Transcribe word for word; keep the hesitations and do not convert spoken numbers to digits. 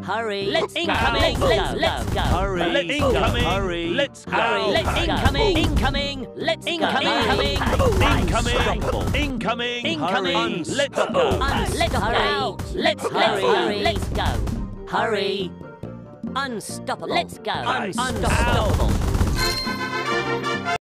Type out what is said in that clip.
Hurry. Let's incoming. go. Let's, Let's go. go. Hurry. Let's Incoming. go. Hurry. Let's go. Hurry. Let's incoming. go. Incoming. Let's Incoming. go. Incoming. Unstoppable. Incoming. Incoming. Let's go. Un- let's hurry. Let's Hurry. hurry. Let's go. Hurry. Unstoppable. Let's go. Nice. Unstoppable.